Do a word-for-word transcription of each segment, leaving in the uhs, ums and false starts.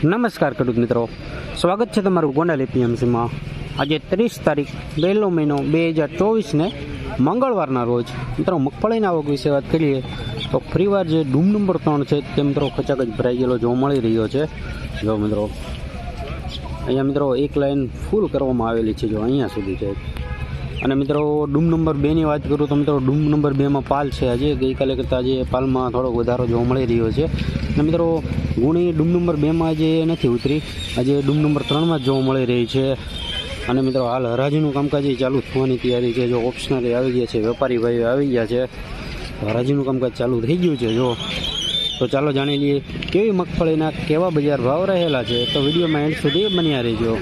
નમસ્કાર ખેડૂત મિત્રો, સ્વાગત છે તમારું ગોંડલ એપીએમસીમાં। આજે ત્રીસ તારીખ પહેલો મહિનો બે હજાર ચોવીસને મંગળવારના રોજ મિત્રો મગફળીના આવક વિશે વાત કરીએ તો ફરીવાર જે ડૂમ નંબર ત્રણ છે તે મિત્રો ખચાખચ ભરાઈ ગયેલો જોવા મળી રહ્યો છે। જો મિત્રો અહીંયા મિત્રો એક લાઈન ફૂલ કરવામાં આવેલી છે, જો અહીંયા સુધી છે। અને મિત્રો ડૂમ નંબર બેની વાત કરું તો મિત્રો ડૂમ નંબર બેમાં પાલ છે, આજે ગઈકાલે કરતાં આજે પાલમાં થોડો વધારો જોવા મળી રહ્યો છે। અને મિત્રો ગુણી ડૂમ નંબર બેમાં આજે નથી ઉતરી, આજે ડૂમ નંબર ત્રણમાં જ જોવા મળી રહી છે। અને મિત્રો હાલ હરાજીનું કામકાજ ચાલુ થવાની તૈયારી છે, જો ઓપ્શનલી આવી ગયા છે, વેપારી ભાઈઓ આવી ગયા છે, હરાજીનું કામકાજ ચાલુ થઈ ગયું છે। જો તો ચાલો જાણી લઈએ કેવી મગફળીના કેવા બજાર ભાવ રહેલા છે, તો વિડીયોમાં એન્ડ સુધી બન્યા રહેજો।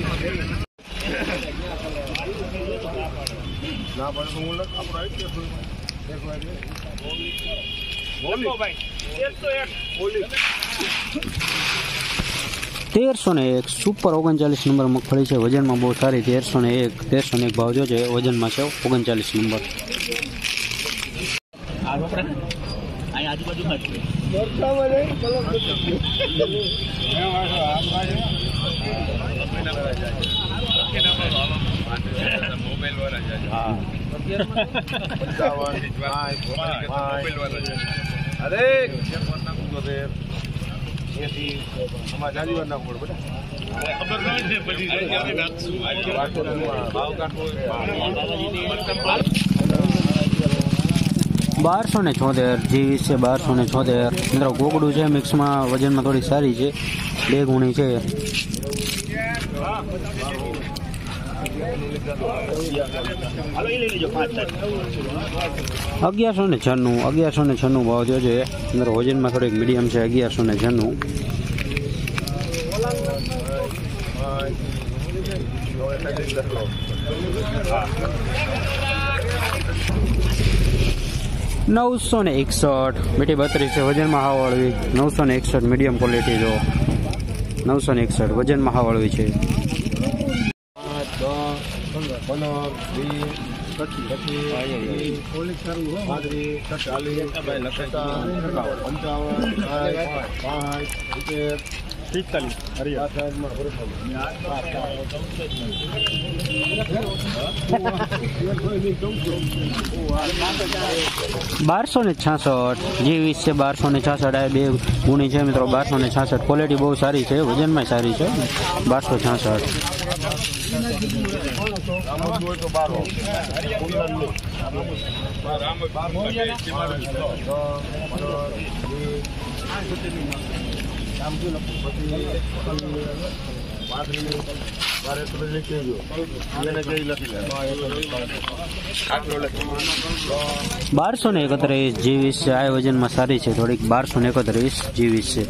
તેરસો ને એક સુપર ઓગણચાલીસ નંબર મગફળી છે, વજનમાં બહુ સારી। તેરસો ને એક તેરસો ને એક ભાવ જો છે, વજનમાં છે ઓગણચાલીસ નંબર। બારસો ને છોતેર જીવીસ છે, બારસો ને છોતેર મિત્રો ગોગડું છે, મિક્સમાં વજનમાં થોડી સારી છે, બે ગુણી છે। અગિયારસો ને છન્નું અગિયારસો ને છન્નું ભાવ થયો છે, મિત્રો વજનમાં થોડીક મીડિયમ છે, અગિયારસો ને છન્નું। નવસો ને એકસઠ બેટી બત્રીસ છે, વજનમાં હાવળવી, નવસો ને એકસઠ મીડિયમ ક્વોલિટી, જો નવસો ને એકસઠ વજનમાં હાવળવી છે। બારસો ને છાસઠ જીવીસ છે, બારસો ને છાસઠ આ બે ગુણી છે મિત્રો, બારસો ને છાસઠ ક્વોલિટી બહુ સારી છે, વજનમાં સારી છે, બારસો છાસઠ। બારસો ને એકત્રીસ જીવીસ છે, આ વજનમાં સારી છે થોડીક, બારસો ને એકત્રીસ જીવીસ છે।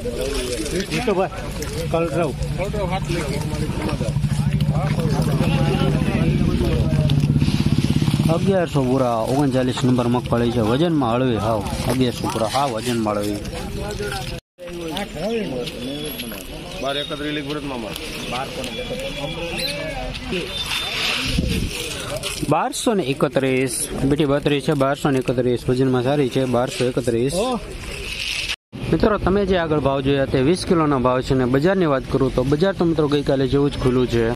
અગિયારસો પૂરા ઓગણચાલીસ નંબર મગફળી છે, વજનમાં હળવી, હાવ અગિયારસો પૂરા હાવ વજનમાં હળવી। બારસો ને એકત્રીસ બેટી બત્રીસ છે, બારસો ને એકત્રીસ વજનમાં સારી છે, બારસો એકત્રીસ। મિત્રો તમે જે આગળ ભાવ જોયા તે વીસ કિલોના ભાવ છે, અને બજારની વાત કરું તો બજાર તો મિત્રો ગઈકાલે જેવું જ ખુલ્લું છે।